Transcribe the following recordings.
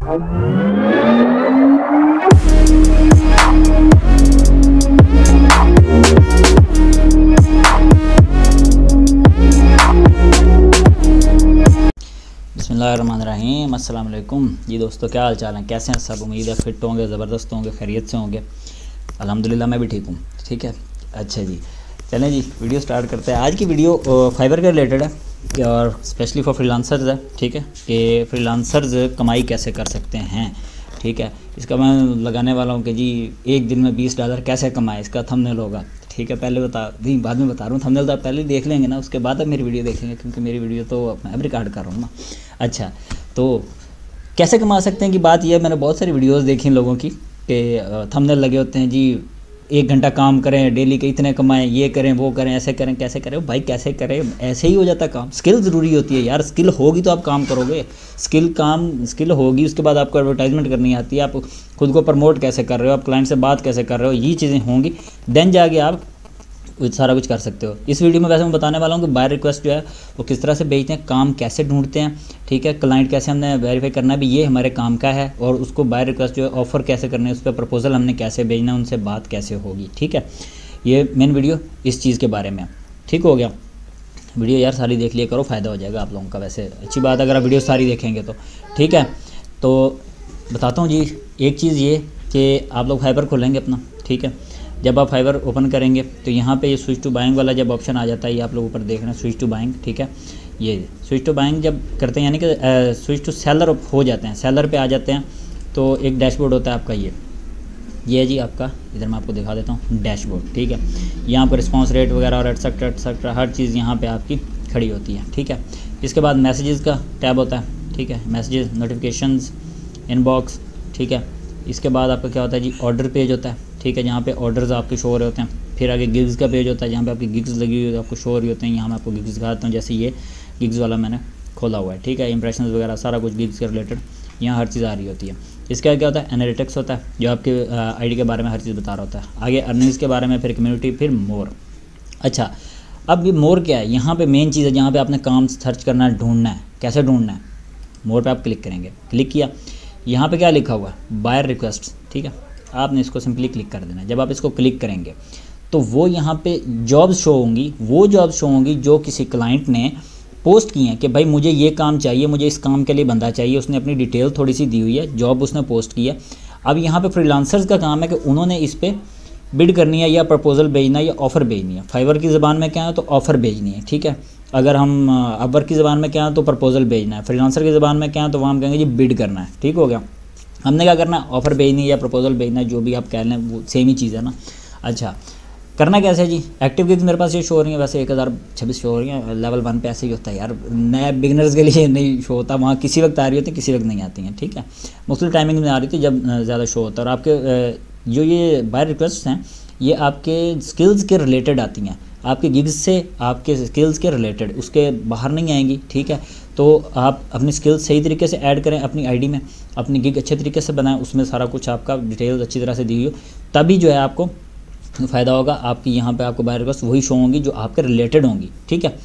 बिस्मिल्लाहिर्रहमानिर्रहीम, अस्सलाम वालेकुम जी दोस्तों, क्या हाल चाल है, कैसे हैं सब। उम्मीद है फिट होंगे, ज़बरदस्त होंगे, खैरियत से होंगे। अल्हम्दुलिल्लाह मैं भी ठीक हूँ। ठीक है, अच्छा जी, चलें जी वीडियो स्टार्ट करते हैं। आज की वीडियो फाइवर के रिलेटेड है और स्पेशली फॉर फ्रीलांसर्स है। ठीक है, कि फ्रीलांसर्स कमाई कैसे कर सकते हैं। ठीक है, इसका मैं लगाने वाला हूँ कि जी एक दिन में $20 कैसे कमाएँ, इसका थंबनेल होगा। ठीक है, पहले बाद में बता रहा हूँ। थंबनेल तो आप पहले देख लेंगे ना, उसके बाद आप मेरी वीडियो देखेंगे, क्योंकि मेरी वीडियो तो मैं रिकॉर्ड कर रहा हूँ ना। अच्छा, तो कैसे कमा सकते हैं की बात यह है, मैंने बहुत सारी वीडियोस देखी लोगों की कि थंबनेल लगे होते हैं जी 1 घंटा काम करें, डेली के इतने कमाएं, ये करें वो करें, ऐसे करें कैसे करें। भाई कैसे करें, ऐसे ही हो जाता काम। स्किल ज़रूरी होती है यार, स्किल होगी तो आप काम करोगे। स्किल होगी, उसके बाद आपको एडवर्टाइजमेंट करनी आती है, आप खुद को प्रमोट कैसे कर रहे हो, आप क्लाइंट से बात कैसे कर रहे हो, ये चीज़ें होंगी, देन जाके आप सारा कुछ कर सकते हो। इस वीडियो में वैसे मैं बताने वाला हूँ कि बाय रिक्वेस्ट जो है वो किस तरह से भेजते हैं, काम कैसे ढूंढते हैं। ठीक है, क्लाइंट कैसे हमने वेरीफाई करना है भी ये हमारे काम का है, और उसको बाय रिक्वेस्ट जो है ऑफ़र कैसे करना है, उस पर प्रपोजल हमने कैसे भेजना है, उनसे बात कैसे होगी। ठीक है, ये मेन वीडियो इस चीज़ के बारे में। ठीक हो गया, वीडियो यार सारी देख लिया करो, फ़ायदा हो जाएगा आप लोगों का। वैसे अच्छी बात अगर आप वीडियो सारी देखेंगे तो। ठीक है, तो बताता हूँ जी एक चीज़ ये कि आप लोग फाइवर खोलेंगे अपना। ठीक है, जब आप फाइवर ओपन करेंगे तो यहाँ पे ये स्विच टू बाइंग वाला जब ऑप्शन आ जाता है, ये आप लोग ऊपर देख रहे हैं स्विच टू बाइंग। ठीक है, ये स्विच टू बाइंग जब करते हैं यानी कि स्विच टू सेलर हो जाते हैं, सेलर पे आ जाते हैं, तो एक डैशबोर्ड होता है आपका। ये है जी आपका, इधर मैं आपको दिखा देता हूँ डैशबोर्ड। ठीक है, यहाँ पर रिस्पॉन्स रेट वगैरह और एटसेट्रा हर चीज़ यहाँ पर आपकी खड़ी होती है। ठीक है, इसके बाद मैसेजेस का टैब होता है। ठीक है, मैसेजेस, नोटिफिकेशंस, इनबॉक्स। ठीक है, इसके बाद आपका क्या होता है जी ऑर्डर पेज होता है। ठीक है, जहाँ पे ऑर्डर्स आपके शो हो रहे होते हैं। फिर आगे गिग्स का पेज होता है, जहाँ पे आपकी गिग्स लगी हुई आपको शो हो रही होते हैं। यहाँ मैं आपको गिग्स दिखाता हूँ, जैसे ये गिग्स वाला मैंने खोला हुआ है। ठीक है, इंप्रेशंस वगैरह सारा कुछ गिग्स के रिलेटेड यहाँ हर चीज़ आ रही होती है। इसका क्या होता है, एनालिटिक्स होता है, जो आपके आईडी के बारे में हर चीज़ बता रहा होता है। आगे अर्निंग्स के बारे में, फिर कम्युनिटी, फिर मोर। अच्छा, अब ये मोर क्या है, यहाँ पर मेन चीज़ है जहाँ पर आपने काम सर्च करना है, ढूंढना है। कैसे ढूंढना है, मोर पर आप क्लिक करेंगे। क्लिक किया, यहाँ पे क्या लिखा हुआ है, बायर रिक्वेस्ट। ठीक है, आपने इसको सिंपली क्लिक कर देना है। जब आप इसको क्लिक करेंगे तो वो यहाँ पे जॉब्स शो होंगी, वो जॉब्स शो होंगी जो किसी क्लाइंट ने पोस्ट की हैं कि भाई मुझे ये काम चाहिए, मुझे इस काम के लिए बंदा चाहिए। उसने अपनी डिटेल थोड़ी सी दी हुई है, जॉब उसने पोस्ट की है। अब यहाँ पे फ्रीलांसर्स का काम है कि उन्होंने इस पर बिड करनी है, या प्रपोजल भेजना है, या ऑफ़र भेजनी है। फाइवर की ज़बान में क्या है तो ऑफ़र भेजनी है। ठीक है, अगर हम अपवर्क की ज़बान में क्या है तो प्रपोजल भेजना है। फ्रीलांसर की ज़बान में क्या है तो वहाँ हम कहेंगे जी बिड करना है। ठीक हो गया, हमने क्या करना है, ऑफ़र भेजनी है या प्रपोजल भेजना है, जो भी आप कह लें वो सेम ही चीज़ है ना। अच्छा, करना कैसे है जी, एक्टिव गिग्स मेरे पास ये शो हो रही है, वैसे 1026 शो हो रही है। लेवल 1 पे ऐसे ही होता है यार, नए बिगनर्स के लिए नहीं शो होता, वहाँ किसी वक्त आ रही होती है, किसी वक्त नहीं आती हैं। ठीक है, मुख्तलिफ टाइमिंग में आ रही थी जब ज़्यादा शो होता है। और आपके जो ये बाय रिक्वेस्ट हैं ये आपके स्किल्स के रिलेटेड आती हैं, आपके गिग्स से, आपके स्किल्स के रिलेटेड, उसके बाहर नहीं आएंगी। ठीक है, तो आप अपनी स्किल्स सही तरीके से ऐड करें अपनी आईडी में, अपनी गिग अच्छे तरीके से बनाएं, उसमें सारा कुछ आपका डिटेल्स अच्छी तरह से दी हुई हो, तभी जो है आपको फ़ायदा होगा। आपकी यहाँ पे आपको बाय रिक्वेस्ट वही शो होंगी जो आपके रिलेटेड होंगी। ठीक है,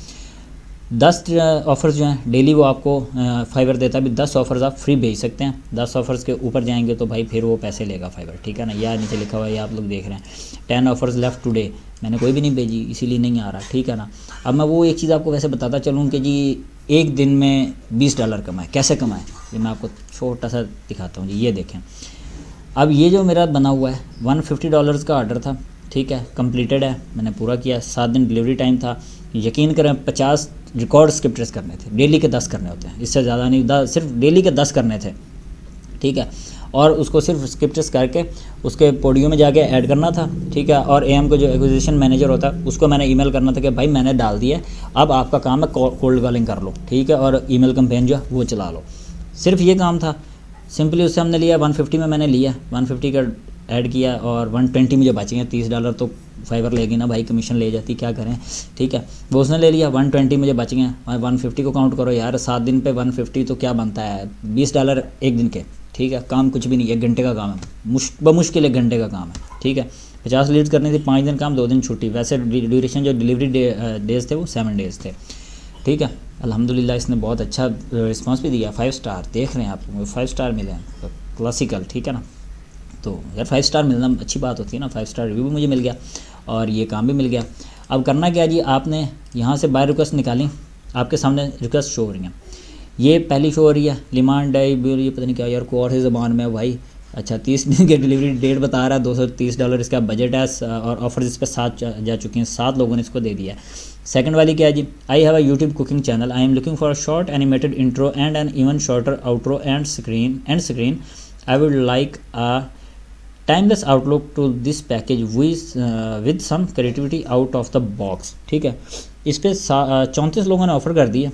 10 ऑफ़र्स जो हैं डेली वो आपको फाइवर देता है। 10 ऑफ़र्स आप फ्री भेज सकते हैं। 10 ऑफ़र्स के ऊपर जाएंगे तो भाई फिर वो पैसे लेगा फाइवर। ठीक है ना, या नीचे लिखा हुआ है, ये आप लोग देख रहे हैं 10 ऑफ़र्स लेफ्ट टुडे। मैंने कोई भी नहीं भेजी, इसीलिए नहीं आ रहा। ठीक है ना, अब मैं वो एक चीज़ आपको वैसे बताता चलूँ कि जी एक दिन में $20 कमाए, कैसे कमाएँ, ये मैं आपको छोटा सा दिखाता हूँ जी। ये देखें, अब ये जो मेरा बना हुआ है $150 का ऑर्डर था। ठीक है, कंप्लीटेड है, मैंने पूरा किया। 7 दिन डिलीवरी टाइम था। यकीन करें 50 रिकॉर्ड स्क्रिप्टर्स करने थे, डेली के 10 करने होते हैं, इससे ज़्यादा नहीं, सिर्फ डेली के 10 करने थे। ठीक है, और उसको सिर्फ स्क्रिप्टर्स करके उसके पोडियो में जाके ऐड करना था। ठीक है, और एएम को जो एक्विजिशन मैनेजर होता है उसको मैंने ईमेल करना था कि भाई मैंने डाल दिया है, अब आपका काम है कोल्ड कॉलिंग कर लो। ठीक है, और ईमेल कैंपेन जो है वो चला लो। सिर्फ ये काम था, सिंपली उससे हमने लिया 150 में मैंने लिया, 150 का ऐड किया, और 120 मुझे बच गए। $30 तो फाइवर लेगी ना भाई, कमीशन ले जाती, क्या करें। ठीक है, वो उसने ले लिया, 120 मुझे बच गए। 150 को काउंट करो यार, 7 दिन पे 150 तो क्या बनता है, $20 एक दिन के। ठीक है, काम कुछ भी नहीं, 1 घंटे का काम है, बमुश्किल 1 घंटे का काम है। ठीक है, 50 लीड्स करनी थी, 5 दिन काम, 2 दिन छुट्टी। वैसे ड्यूरेशन जो डिलीवरी डेज़ थे वो 7 डेज़ थे। ठीक है, अल्हम्दुलिल्लाह इसने बहुत अच्छा रिस्पांस भी दिया, 5 स्टार देख रहे हैं आप, 5 स्टार मिले हैं क्लासिकल, ठीक है ना। तो यार 5 स्टार मिलना अच्छी बात होती है ना, 5 स्टार रिव्यू भी मुझे मिल गया और ये काम भी मिल गया। अब करना क्या जी, आपने यहाँ से बाय रिक्वेस्ट निकाली, आपके सामने रिक्वेस्ट शो हो रही हैं, ये पहली शो हो रही है लिमान डाई बिल, ये पता नहीं क्या यार, को और ज़बान में भाई। अच्छा 30 दिन की डिलीवरी डेट बता रहा है, $230 इसका बजट है और ऑफर इस पर 7 जा चुकी हैं, 7 लोगों ने इसको दे दिया है। सेकंड वाली क्या है जी, I have a YouTube cooking channel, I am looking for a short animated intro and an even shorter outro end screen I would like a timeless outlook to this package with some creativity out of the box, ठीक है। इस पर 34 लोगों ने offer कर दिया,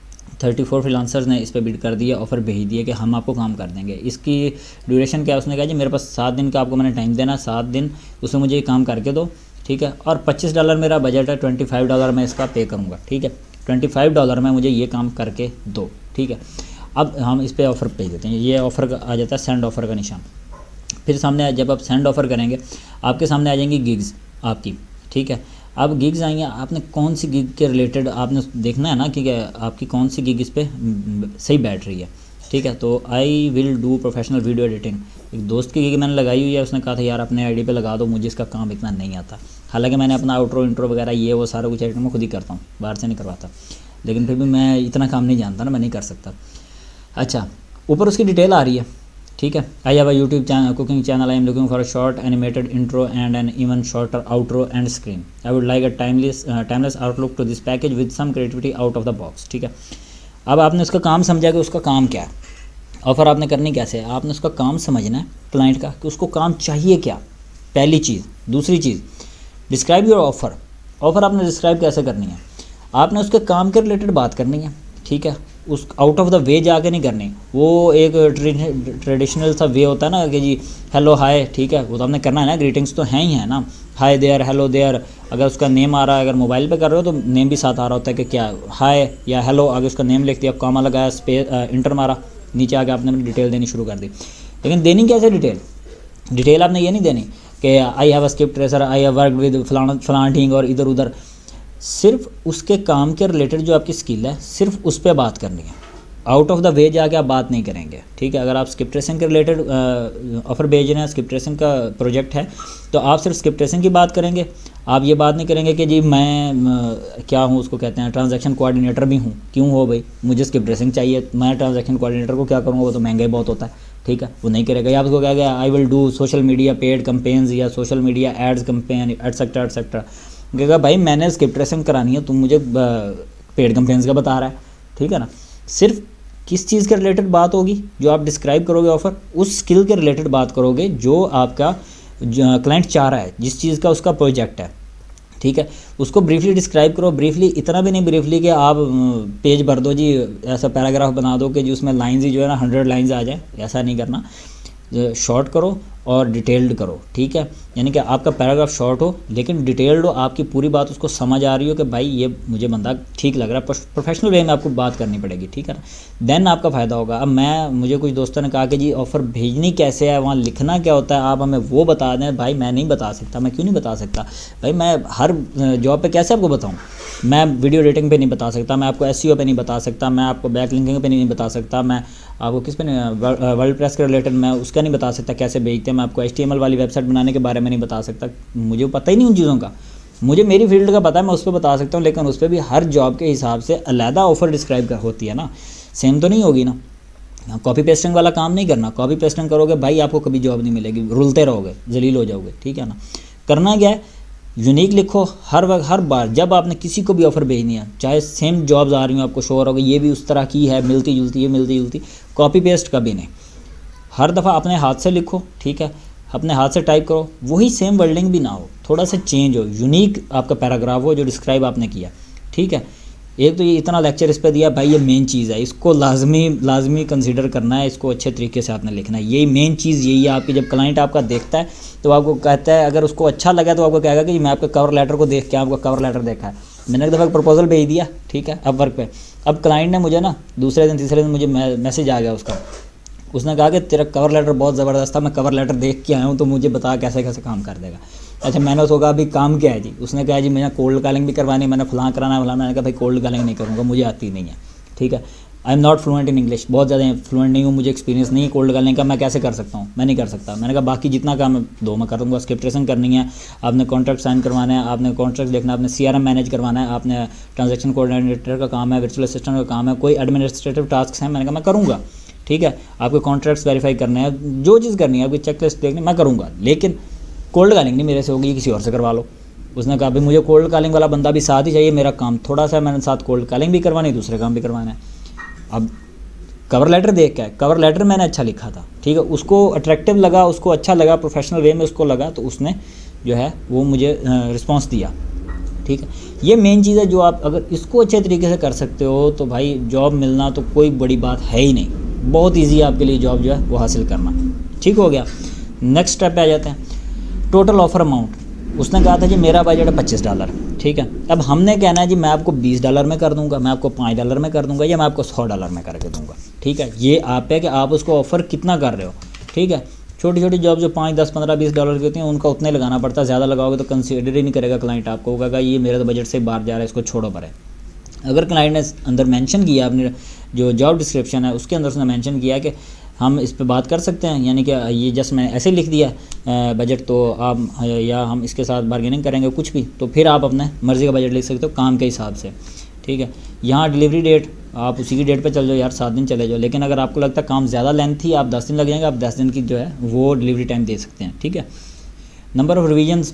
34 freelancers ने इस पर बिड कर दिया, ऑफ़र भेज दिया कि हम आपको काम कर देंगे। इसकी ड्यूरेशन क्या है, उसने कहा जी मेरे पास 7 दिन का आपको मैंने टाइम देना, 7 दिन उसमें मुझे ये काम करके दो, ठीक है। और $25 मेरा बजट है, $25 मैं इसका पे करूँगा, ठीक है। $25 में मुझे ये काम करके दो, ठीक है। अब हम इस पर ऑफ़र भेज देते हैं, ये ऑफ़र का आ जाता है सेंड ऑफ़र का निशान। फिर सामने जब आप सेंड ऑफ़र करेंगे आपके सामने आ जाएंगी गिग्स आपकी, ठीक है। अब गिग्स आएंगे, आपने कौन सी गिग के रिलेटेड आपने देखना है ना कि आपकी कौन सी गिग इस पर सही बैठ रही है, ठीक है। तो I will do professional video editing, एक दोस्त की गिग मैंने लगाई हुई है, उसने कहा था यार अपने आईडी पे लगा दो, मुझे इसका काम इतना नहीं आता। हालांकि मैंने अपना आउट्रो इंट्रो वगैरह ये वो सारा कुछ एडिटिंग में खुद ही करता हूँ, बाहर से नहीं करवाता, लेकिन फिर भी मैं इतना काम नहीं जानता ना, मैं नहीं कर सकता। अच्छा ऊपर उसकी डिटेल आ रही है, ठीक है। I have a YouTube channel cooking channel, I am looking for a short animated intro and an even shorter outro end screen I would like a timeless outlook to this package with some creativity out of the box, ठीक है। अब आपने उसका काम समझा कि उसका काम क्या है, ऑफ़र आपने करनी कैसे है, आपने उसका काम समझना है क्लाइंट का कि उसको काम चाहिए क्या, पहली चीज़। दूसरी चीज़ डिस्क्राइब योर ऑफ़र, ऑफ़र आपने डिस्क्राइब कैसे करनी है, आपने उसके काम के रिलेटेड बात करनी है, ठीक है। उस आउट ऑफ द वे जाके नहीं करनी, वो एक ट्रेडिशनल सा वे होता है ना कि जी हेलो हाय, ठीक है, वो तो आपने करना है ना, ग्रीटिंग्स तो हैं ही है ना, हाय देयर हेलो देयर। अगर उसका नेम आ रहा है, अगर मोबाइल पे कर रहे हो तो नेम भी साथ आ रहा होता है कि क्या हाय या हेलो, आगे उसका नेम लिख दिया, कॉमा लगाया, स्पेस इंटर मारा, नीचे आके आपने अपनी डिटेल देनी शुरू कर दी। लेकिन देनी कैसे डिटेल आपने ये नहीं देनी कि I have a script racer, I have work with फलाना ठीक और इधर उधर, सिर्फ उसके काम के रिलेटेड जो आपकी स्किल है सिर्फ उस पर बात करनी है, आउट ऑफ द वे जाके आप बात नहीं करेंगे, ठीक है। अगर आप स्क्रिप्ट रेसिंग के रिलेटेड ऑफर भेज रहे हैं, स्क्रिप्ट रेसिंग का प्रोजेक्ट है, तो आप सिर्फ स्क्रिप्ट रेसिंग की बात करेंगे, आप ये बात नहीं करेंगे कि जी मैं क्या हूँ, उसको कहते हैं ट्रांजैक्शन कोऑर्डिनेटर भी हूँ, क्यों हो भाई, मुझे स्क्रिप्ट रेसिंग चाहिए, मैं ट्रांजैक्शन कोऑर्डिनेटर को क्या करूँगा, वो तो महंगा ही बहुत होता है, ठीक है, वो नहीं करेगा। या आपको क्या गया, I will do social media paid campaigns या social media ads campaign etcetera etcetera, कहेगा भाई मैंने स्क्रिप्ट रेसिंग करानी है, तुम मुझे पेड कंपेन्स का बता रहा है, ठीक है ना। सिर्फ किस चीज़ के रिलेटेड बात होगी, जो आप डिस्क्राइब करोगे ऑफ़र, उस स्किल के रिलेटेड बात करोगे जो आपका क्लाइंट चाह रहा है, जिस चीज़ का उसका प्रोजेक्ट है, ठीक है। उसको ब्रीफली डिस्क्राइब करो, ब्रीफली इतना भी नहीं ब्रीफली कि आप पेज भर दो जी, ऐसा पैराग्राफ बना दो कि जो उसमें लाइन्स ही जो है ना 100 लाइन्स आ जाए, ऐसा नहीं करना, शॉर्ट करो और डिटेल्ड करो, ठीक है। यानी कि आपका पैराग्राफ शॉर्ट हो लेकिन डिटेल्ड हो, आपकी पूरी बात उसको समझ आ रही हो कि भाई ये मुझे बंदा ठीक लग रहा है, प्रोफेशनल वे में आपको बात करनी पड़ेगी, ठीक है ना, देन आपका फ़ायदा होगा। अब मुझे कुछ दोस्तों ने कहा कि जी ऑफ़र भेजनी कैसे है, वहाँ लिखना क्या होता है, आप हमें वो बता दें। भाई मैं नहीं बता सकता, मैं क्यों नहीं बता सकता भाई, मैं हर जॉब पर कैसे आपको बताऊँ, मैं वीडियो एडिटिंग पे नहीं बता सकता, मैं आपको एसईओ पे नहीं बता सकता, मैं आपको बैक लिंकिंग पे नहीं बता सकता, मैं आपको किस पे नहीं, वर्ल्ड प्रेस के रिलेटेड मैं उसका नहीं बता सकता कैसे भेजते हैं, मैं आपको HTML वाली वेबसाइट बनाने के बारे में नहीं बता सकता, मुझे पता ही नहीं उन चीज़ों का, मुझे मेरी फील्ड का पता है, मैं उस पर बता सकता हूँ, लेकिन उस पर भी हर जॉब के हिसाब से अलहदा ऑफ़र डिस्क्राइब होती है ना, सेम तो नहीं होगी ना। कॉपी पेस्टिंग वाला काम नहीं करना, कॉपी पेस्टिंग करोगे भाई आपको कभी जॉब नहीं मिलेगी, रुलते रहोगे, जलील हो जाओगे, ठीक है ना। करना क्या है, यूनिक लिखो हर वक्त, हर बार जब आपने किसी को भी ऑफ़र भेजनी है, चाहे सेम जॉब्स आ रही हो, आपको शो हो रहा ये भी उस तरह की है, मिलती जुलती, ये मिलती जुलती, कॉपी पेस्ट कभी नहीं, हर दफ़ा अपने हाथ से लिखो, ठीक है, अपने हाथ से टाइप करो, वही सेम वर्डिंग भी ना हो, थोड़ा सा चेंज हो, यूनिक आपका पैराग्राफ हो जो डिस्क्राइब आपने किया, ठीक है। एक तो ये इतना लेक्चर इस पर दिया भाई, ये मेन चीज़ है, इसको लाजमी कंसीडर करना है, इसको अच्छे तरीके से आपने लिखना है, यही मेन चीज़ यही है आपकी। जब क्लाइंट आपका देखता है तो आपको कहता है, अगर उसको अच्छा लगा तो आपको कहेगा कि मैं आपका कवर लेटर को देख के आपका कवर लेटर देखा है, मैंने एक दफ़ा प्रपोजल भेज दिया, ठीक है, अपवर्क पे। अब क्लाइंट ने मुझे ना दूसरे दिन तीसरे दिन मुझे मैसेज आ गया उसका, उसने कहा कि तेरा कवर लेटर बहुत ज़बरदस्त था, मैं कवर लेटर देख के आया हूँ, तो मुझे बता कैसे कैसे काम कर देगा। अच्छा मैंने उसको कहा अभी काम क्या है जी, उसने कहा जी मैंने कोल्ड कॉलिंग भी करवानी, मैंने फलां कराना है फलाना, मैंने कहा भाई कोल्ड कॉलिंग नहीं करूँगा, मुझे आती नहीं है। ठीक है। I am not fluent in English, बहुत ज़्यादा फ्लुएंट नहीं हूँ, मुझे एक्सपीरियंस नहीं है कोल्ड कॉलिंग का, मैं कैसे कर सकता हूँ, मैं नहीं कर सकता। मैंने कहा बाकी जितना काम है दो मैं कर दूँगा। स्क्रिप्टेशन करनी है, आपने कॉन्ट्रैक्ट साइन करवाना है, आपने कॉन्ट्रैक्ट देखना है, आपने CRM मैनेज करवाना है, आपने ट्रांजैक्शन कोऑर्डिनेटर का काम है, वर्चुअल असिस्टेंट का काम है, कोई एडमिनिस्ट्रेटिव टास्क हैं, मैंने कहा मैं करूँगा, ठीक है। आपके कॉन्ट्रैक्ट्स वेरीफाई करने हैं, जो चीज़ करनी है, आपकी चेकलिस्ट देखनी मैं करूँगा, लेकिन कोल्ड कॉलिंग नहीं मेरे से होगी, किसी और से करवा लो। उसने कहा भाई मुझे कोल्ड कॉलिंग वाला बंदा भी साथ ही चाहिए, मेरा काम थोड़ा सा, मैंने साथ कोल्ड कॉलिंग भी करवानी, दूसरे काम भी करवाना है। अब कवर लेटर देख के, कवर लेटर मैंने अच्छा लिखा था, ठीक है, उसको अट्रैक्टिव लगा, उसको अच्छा लगा, प्रोफेशनल वे में उसको लगा, तो उसने जो है वो मुझे रिस्पॉन्स दिया, ठीक है। ये मेन चीज़ है, जो आप अगर इसको अच्छे तरीके से कर सकते हो तो भाई जॉब मिलना तो कोई बड़ी बात है ही नहीं, बहुत ईजी है आपके लिए जॉब जो है वो हासिल करना, ठीक हो गया। नेक्स्ट स्टेप पे आ जाते हैं, टोटल ऑफर अमाउंट। उसने कहा था जी मेरा बजट है $25, ठीक है। अब हमने कहना है जी मैं आपको $20 में कर दूंगा, मैं आपको $5 में कर दूंगा, या मैं आपको $100 में करके दूंगा, ठीक है। ये आप है कि आप उसको ऑफ़र कितना कर रहे हो, ठीक है। छोटी छोटी जॉब जो 5, 10, 15, $20 की होती हैं उनका उतने लगाना पड़ता है, ज़्यादा लगाओगे तो कंसीडर ही नहीं करेगा क्लाइंट, आपको होगा ये मेरा तो बजट से बाहर जा रहा है, इसको छोड़ो पर है। अगर क्लाइंट ने अंदर मेंशन किया, अपने जो जॉब डिस्क्रिप्शन है उसके अंदर उसने मेंशन किया कि हम इस पे बात कर सकते हैं, यानी कि ये जस्ट मैं ऐसे लिख दिया बजट, तो आप या हम इसके साथ बार्गेनिंग करेंगे कुछ भी, तो फिर आप अपने मर्ज़ी का बजट लिख सकते हो काम के हिसाब से, ठीक है। यहाँ डिलीवरी डेट आप उसी की डेट पे चल जाओ यार, 7 दिन चले जाओ, लेकिन अगर आपको लगता है काम ज़्यादा लेंथी, आप 10 दिन लग जाएंगे, आप 10 दिन की जो है वो डिलीवरी टाइम दे सकते हैं, ठीक है। नंबर ऑफ़ रिविजन्स,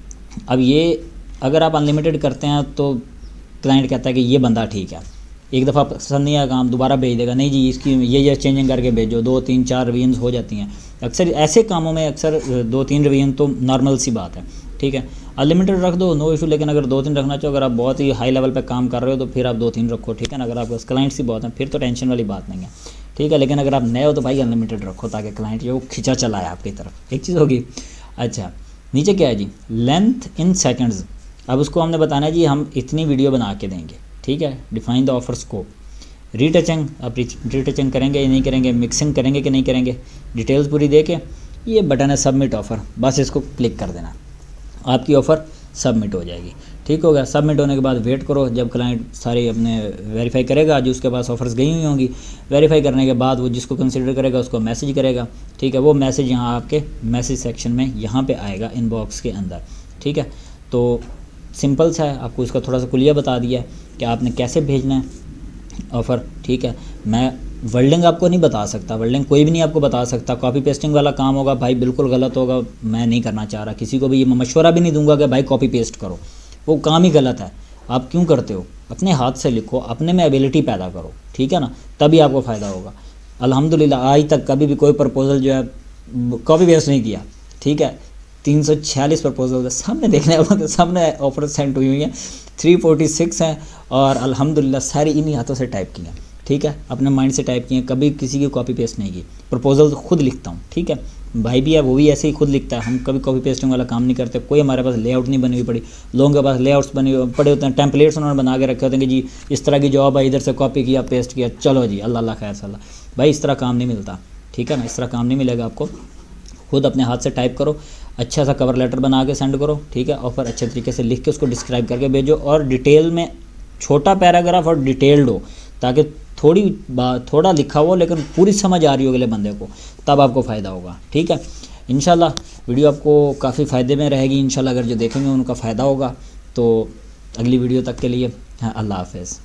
अब ये अगर आप अनलिमिटेड करते हैं तो क्लाइंट कहता है कि ये बंदा ठीक है, एक दफ़ा पसंद नहीं आया काम दोबारा भेज देगा, नहीं जी इसकी ये चेंजिंग करके भेजो, 2, 3, 4 रिवीजन्स हो जाती हैं अक्सर ऐसे कामों में, अक्सर 2-3 रिवीजन तो नॉर्मल सी बात है, ठीक है। अनलिमिटेड रख दो, नो इशू, लेकिन अगर 2-3 रखना चाहो, अगर आप बहुत ही हाई लेवल पे काम कर रहे हो तो फिर आप 2-3 रखो, ठीक है ना। अगर आपके पास क्लाइंट्स ही बहुत हैं फिर तो टेंशन वाली बात नहीं है, ठीक है। लेकिन अगर आप नए हो तो भाई अनलिमिटेड रखो, ताकि क्लाइंट जो खिंचा चलाए आपकी तरफ, एक चीज़ होगी। अच्छा, नीचे क्या है जी, लेंथ इन सेकेंड्स। अब उसको हमने बताना है जी हम इतनी वीडियो बना के देंगे, ठीक है। Define the offer scope. Retouching, आप रीटचिंग करेंगे या नहीं करेंगे, मिक्सिंग करेंगे कि नहीं करेंगे, डिटेल्स पूरी दे के ये बटन है सबमिट ऑफ़र, बस इसको क्लिक कर देना, आपकी ऑफ़र सबमिट हो जाएगी, ठीक हो गया। सबमिट होने के बाद वेट करो जब क्लाइंट सारे अपने वेरीफाई करेगा, जो उसके पास ऑफर्स गई हुई होंगी, वेरीफाई करने के बाद वो जिसको कंसिडर करेगा उसको मैसेज करेगा, ठीक है। वो मैसेज यहाँ आपके मैसेज सेक्शन में यहाँ पे आएगा इनबॉक्स के अंदर, ठीक है। तो सिंपल सा है, आपको इसका थोड़ा सा कुलिया बता दिया है कि आपने कैसे भेजना है ऑफ़र, ठीक है। मैं वर्डिंग आपको नहीं बता सकता, वर्डिंग कोई भी नहीं आपको बता सकता, कॉपी पेस्टिंग वाला काम होगा भाई, बिल्कुल गलत होगा, मैं नहीं करना चाह रहा, किसी को भी ये मशवरा भी नहीं दूंगा कि भाई कॉपी पेस्ट करो, वो काम ही गलत है। आप क्यों करते हो, अपने हाथ से लिखो, अपने में एबिलिटी पैदा करो, ठीक है ना, तभी आपको फ़ायदा होगा। अल्हम्दुलिल्लाह आज तक कभी भी कोई प्रपोज़ल जो है कॉपी पेस्ट नहीं किया, ठीक है। 346 प्रपोजल सामने देखने वाले, सामने ऑफर सेंड हुई हैं, 346 हैं, और अल्हम्दुलिल्लाह सारी इन्हीं हाथों से टाइप की हैं, ठीक है, अपने माइंड से टाइप की हैं, कभी किसी की कॉपी पेस्ट नहीं की। प्रपोजल तो खुद लिखता हूँ, ठीक है, भाई भी है वो भी ऐसे ही खुद लिखता है, हम कभी कॉपी पेस्टिंग वाला काम नहीं करते। कोई हमारे पास लेआउट नहीं बनी हुई पड़ी, लोगों के पास लेआउट्स बने पड़े होते हैं, टेम्पलेट्स उन्होंने बना के रखे होते हैं कि जी इस तरह की जॉब है, इधर से कॉपी किया पेस्ट किया, चलो जी अल्लाह खैर सल्ला। भाई इस तरह काम नहीं मिलता, ठीक है ना, इस तरह काम नहीं मिलेगा आपको। खुद अपने हाथ से टाइप करो, अच्छा सा कवर लेटर बना के सेंड करो, ठीक है, ऑफर अच्छे तरीके से लिख के उसको डिस्क्राइब करके भेजो, और डिटेल में छोटा पैराग्राफ और डिटेल्ड हो, ताकि थोड़ा लिखा हो लेकिन पूरी समझ आ रही हो अगले बंदे को, तब आपको फ़ायदा होगा, ठीक है। इंशाल्लाह वीडियो आपको काफ़ी फ़ायदे में रहेगी, इंशाल्लाह अगर जो देखेंगे उनका फ़ायदा होगा। तो अगली वीडियो तक के लिए अल्लाह हाफ़िज़।